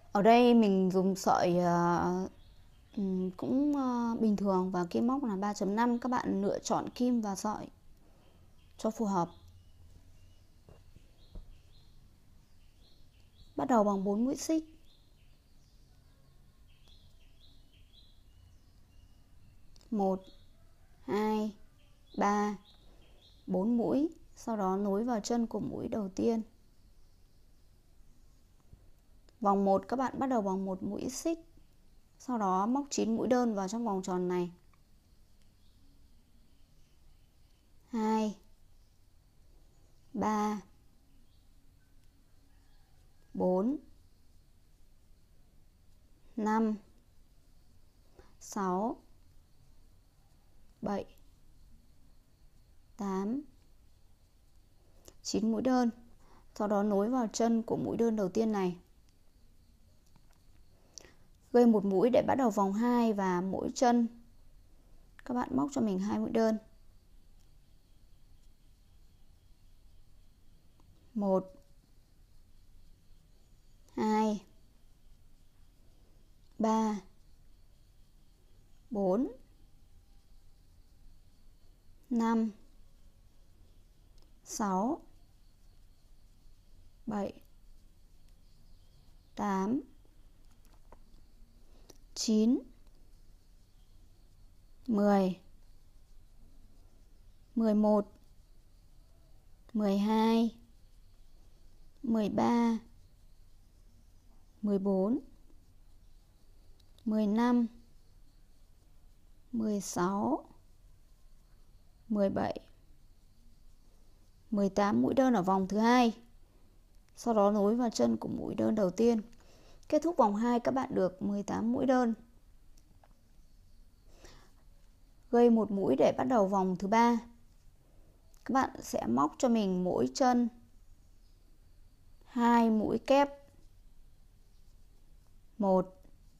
Ở đây mình dùng sợi cũng bình thường và kim móc là 3.5. Các bạn lựa chọn kim và sợi cho phù hợp. Bắt đầu bằng 4 mũi xích. 1, 2, 3, 4 mũi. Sau đó nối vào chân của mũi đầu tiên. Vòng 1 các bạn bắt đầu bằng 1 mũi xích. Sau đó móc 9 mũi đơn vào trong vòng tròn này. 2, 3, 4, 5, 6, 7, 8, 9 mũi đơn. Sau đó nối vào chân của mũi đơn đầu tiên này. Gây một mũi để bắt đầu vòng 2 và mỗi chân các bạn móc cho mình 2 mũi đơn. 1, 2, 3, 4, 5, 6, 7, 8, 9, 10, 11, 12, 13, 14, 15, 16, 17, 18 mũi đơn ở vòng thứ hai. Sau đó nối vào chân của mũi đơn đầu tiên. Kết thúc vòng 2 các bạn được 18 mũi đơn. Gây một mũi để bắt đầu vòng thứ ba. Các bạn sẽ móc cho mình mỗi chân 2 mũi kép. 1,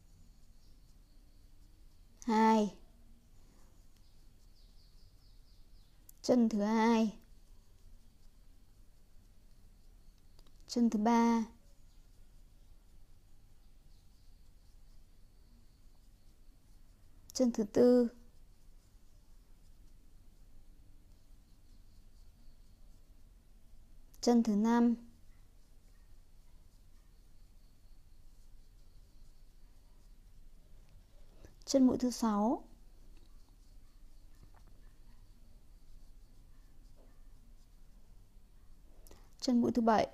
2. Chân thứ hai. Chân thứ ba. Chân thứ tư. Chân thứ 5. Chân mũi thứ 6. Chân mũi thứ 7.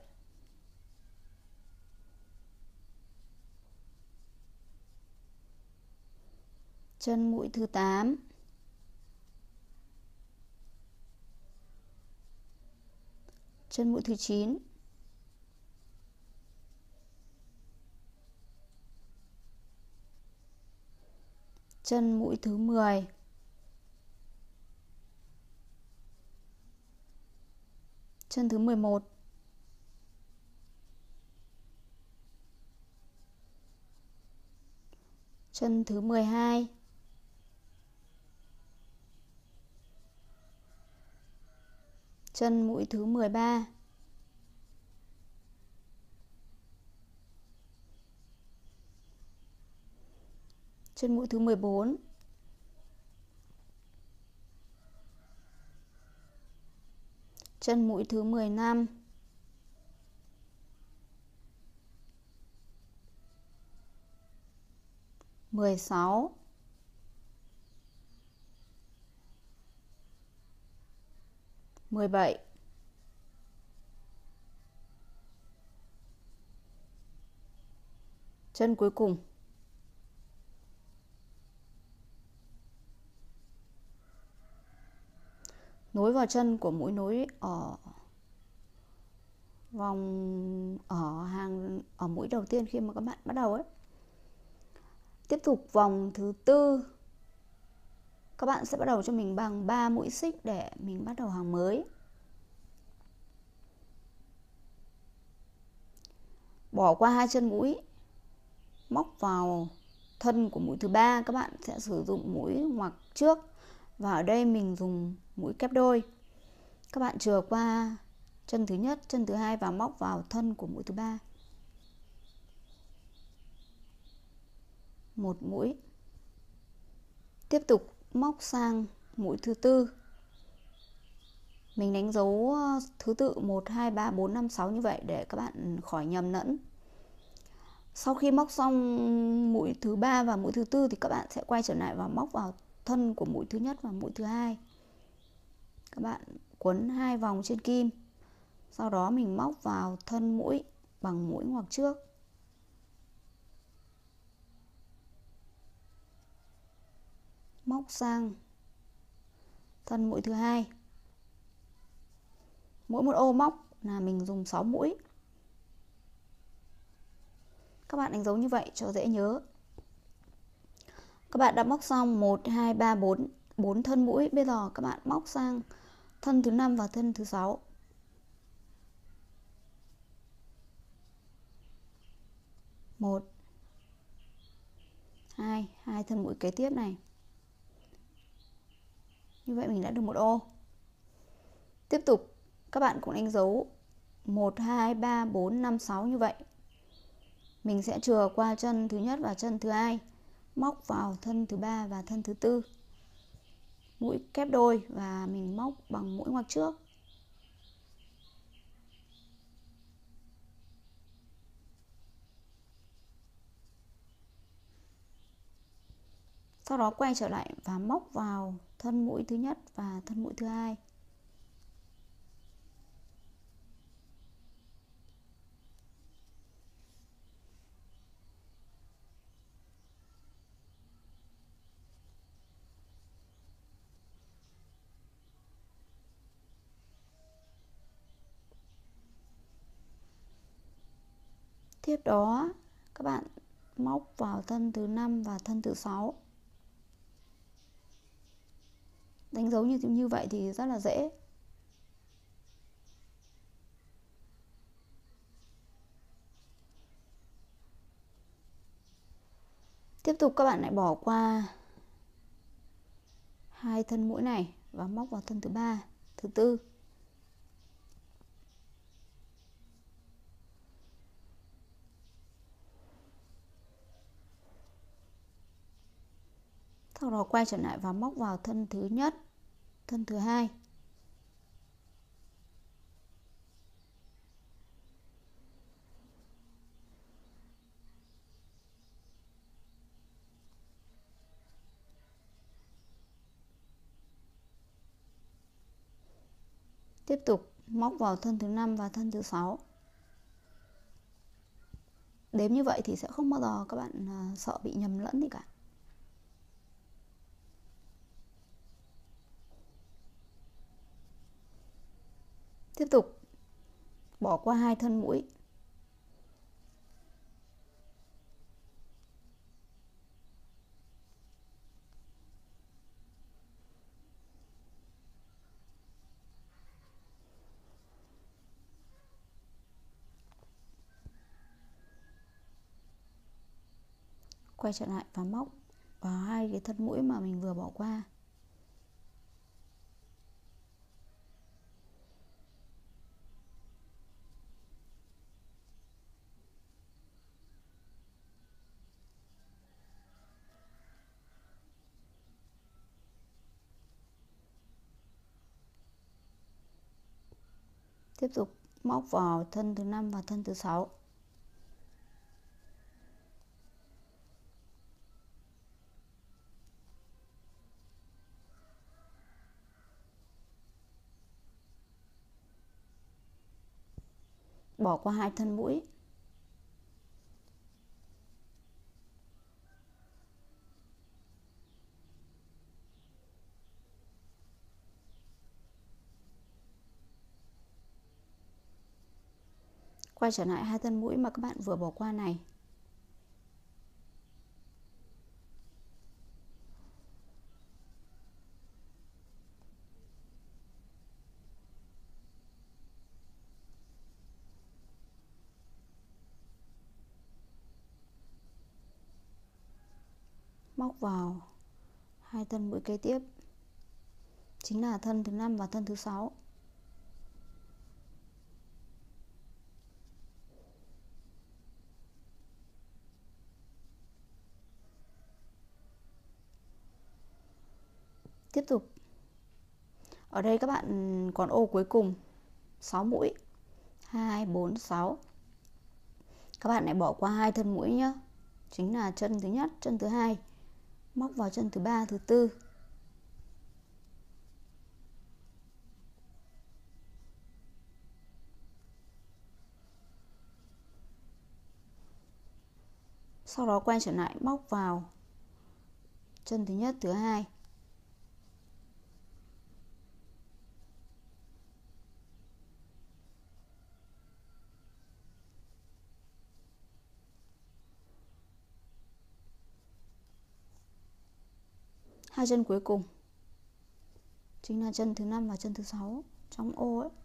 Chân mũi thứ 8. Chân mũi thứ 9. Chân mũi thứ 10. Chân thứ 11. Chân thứ 12. Chân mũi thứ 13. Chân mũi thứ 14. Chân mũi thứ 15. Mười 16. 17. Chân cuối cùng. Nối vào chân của mũi nối ở vòng ở mũi đầu tiên khi mà các bạn bắt đầu ấy. Tiếp tục vòng thứ tư. Các bạn sẽ bắt đầu cho mình bằng 3 mũi xích để mình bắt đầu hàng mới. Bỏ qua 2 chân mũi, móc vào thân của mũi thứ 3. Các bạn sẽ sử dụng mũi ngoặc trước, và ở đây mình dùng mũi kép đôi. Các bạn chừa qua chân thứ nhất, chân thứ hai và móc vào thân của mũi thứ 3. một mũi. Tiếp tục móc sang mũi thứ tư. Mình đánh dấu thứ tự 1, 2, 3, 4, 5, 6 như vậy để các bạn khỏi nhầm lẫn. Sau khi móc xong mũi thứ ba và mũi thứ tư thì các bạn sẽ quay trở lại và móc vào thân của mũi thứ nhất và mũi thứ hai. Các bạn quấn 2 vòng trên kim. Sau đó mình móc vào thân mũi bằng mũi ngoặc trước. Móc sang thân mũi thứ hai. Mỗi một ô móc là mình dùng 6 mũi. Các bạn đánh dấu như vậy cho dễ nhớ. Các bạn đã móc xong 1, 2, 3, 4 thân mũi. Bây giờ các bạn móc sang thân thứ 5 và thân thứ 6. Một, hai thân mũi kế tiếp này. Như vậy mình đã được một ô. Tiếp tục các bạn cũng đánh dấu 1, 2, 3, 4, 5, 6 như vậy. Mình sẽ chừa qua chân thứ nhất và chân thứ hai, móc vào thân thứ ba và thân thứ tư. Mũi kép đôi và mình móc bằng mũi ngoặc trước. Sau đó quay trở lại và móc vào thân mũi thứ nhất và thân mũi thứ hai. Tiếp đó các bạn móc vào thân thứ 5 và thân thứ 6. Đánh dấu như vậy thì rất là dễ. Tiếp tục các bạn lại bỏ qua 2 thân mũi này và móc vào thân thứ ba, thứ tư. Sau đó quay trở lại và móc vào thân thứ nhất, thân thứ hai. Tiếp tục móc vào thân thứ 5 và thân thứ 6. Đếm như vậy thì sẽ không bao giờ các bạn sợ bị nhầm lẫn gì cả. Tiếp tục bỏ qua 2 thân mũi. Quay trở lại và móc vào 2 cái thân mũi mà mình vừa bỏ qua. Tiếp tục móc vào thân thứ 5 và thân thứ 6. Bỏ qua 2 thân mũi. Quay trở lại 2 thân mũi mà các bạn vừa bỏ qua này. Móc vào 2 thân mũi kế tiếp, chính là thân thứ 5 và thân thứ 6. Tiếp tục. Ở đây các bạn còn ô cuối cùng 6 mũi. 2, 4, 6. Các bạn lại bỏ qua 2 thân mũi nhé. Chính là chân thứ nhất, chân thứ hai. Móc vào chân thứ ba, thứ tư. Sau đó quay trở lại móc vào chân thứ nhất, thứ hai. Hai chân cuối cùng chính là chân thứ 5 và chân thứ 6 trong ô ấy.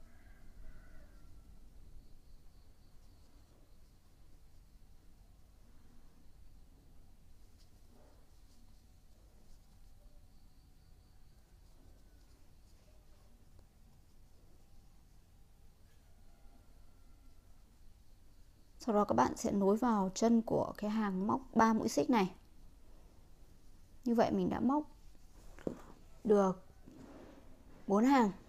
Sau đó các bạn sẽ nối vào chân của cái hàng móc 3 mũi xích này. Như vậy mình đã móc được 4 hàng.